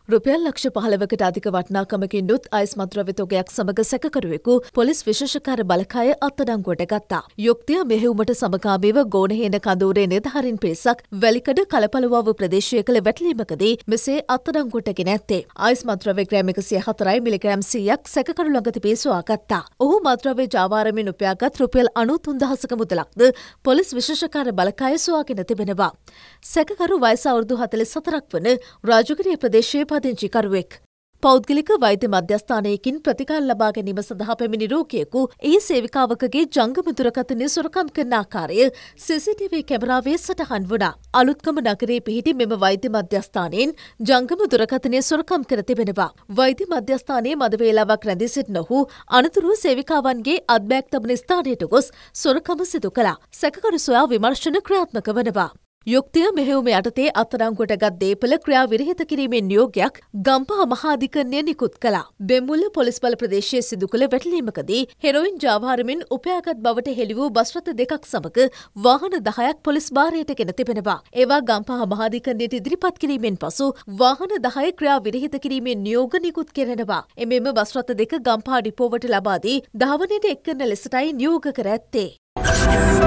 රුපියල් ලක්ෂ 15කට අධික වටිනාකමකින් යුත් අයිස් මත්ද්‍රව්‍ය තොගයක් සමග සැකකරුවෙකු පොලිස් විශේෂකාර්ය බලකාය අත්අඩංගුවට ගත්තා. යුක්තිය මෙහෙයුමට සමගාමීව ගෝනහේන කඳවුරේ නිලධාරීන් පිරිසක් වැලිකඩ කලපලුවාව ප්‍රදේශයේ කළ වැටලීමකදී මෙසේ අත්අඩංගුවට ගෙන ඇත්තේ. අයිස් මත්ද්‍රව්‍ය ග්‍රෑම් 104යි මිලිග්‍රෑම් 100ක් සැකකරු ළඟ තිබී සොයාගත්තා. ඔහු මත්ද්‍රව්‍ය ජාවාරමින් උපයාගත් රුපියල් 93000ක මුදලක්ද පොලිස් විශේෂකාර්ය බලකාය සොයාගෙන තිබෙනවා. සැකකරු වයස අවුරුදු 44ක් වන රාජගිරිය ප්‍රදේශයේ පදිංචිකරුවෙක්. පෞද්ගලික වෛද්‍ය මධ්‍යස්ථානයකින් ප්‍රතිකාර ලබා ගැනීම සඳහා පැමිණි රෝගියෙකු ඒ සේවිකාවකගේ ජංගම දුරකථනය සොරකම් කරන ආකාරය CCTV කැමරාවේ සටහන් වුණා. අලුත්කම නගරයේ පිහිටි මෙම වෛද්‍ය මධ්‍යස්ථානයෙන් ජංගම දුරකථනය සොරකම් කර තිබෙනවා. වෛද්‍ය මධ්‍යස්ථානයේ මද වේලාවක් රැඳී සිටින ඔහු අනතුරුව සේවිකාවන්ගේ අත්බෑග් තබන ස්ථානයට ගොස් සොරකම සිදු කළා. සැකකරු සොයා විමර්ශන ක්‍රියාත්මක වනවා. යුක්තිය මෙහෙයුම යටතේ අත්අඩංගුවට ගත් දේපල ක්‍රියා විරහිත කිරීමේ නියෝගයක් ගම්පහ මහා අධිකරණය නිකුත් කළා. බෙම්මුල්ල පොලිස් බල ප්‍රදේශයේ සිදු කළ වැටලීමකදී හෙරොයින් ජාවාරමින් උපයාගත් බවට හෙළි වූ බස් රථ දෙකක් සමග වාහන 10ක් පොලිස් භාරයට ගෙන තිබෙනවා. ඒවා ගම්පහ මහා අධිකරණයට ඉදිරිපත් කිරීමෙන් පසු වාහන 10 ක්‍රියා විරහිත කිරීමේ නියෝග නිකුත් කෙරෙනවා. එමෙන්ම බස් රථ දෙක ගම්පහ ඩිපෝවට ලබා දී ධාවනයට එක් කරන ලෙසටයි නියෝග කර ඇත්තේ.